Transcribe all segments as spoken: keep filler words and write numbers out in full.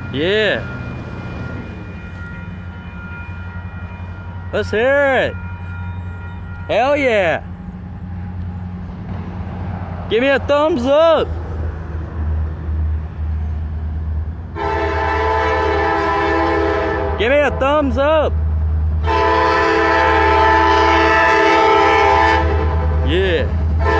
Yeah. Let's hear it. Hell yeah. Give me a thumbs up. Give me a thumbs up. Yeah.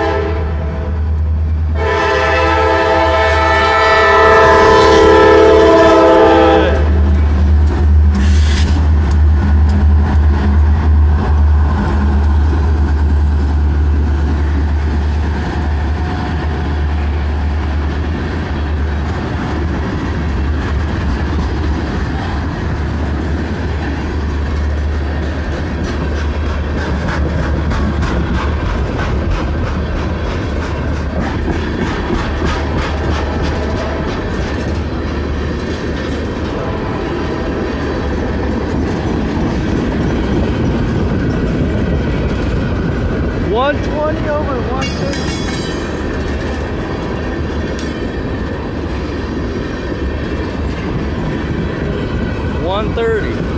one twenty over one thirty. one thirty.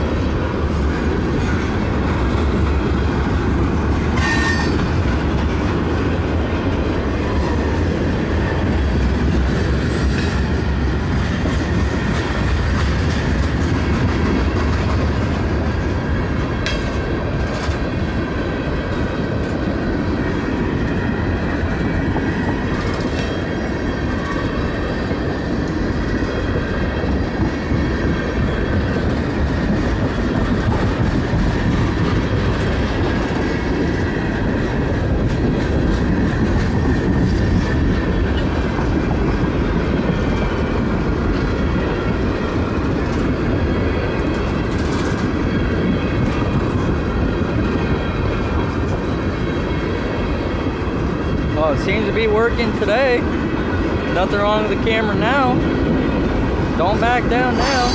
Oh, it seems to be working today. Nothing wrong with the camera now. Don't back down now.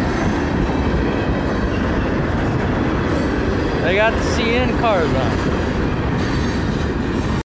They got the C N cars on.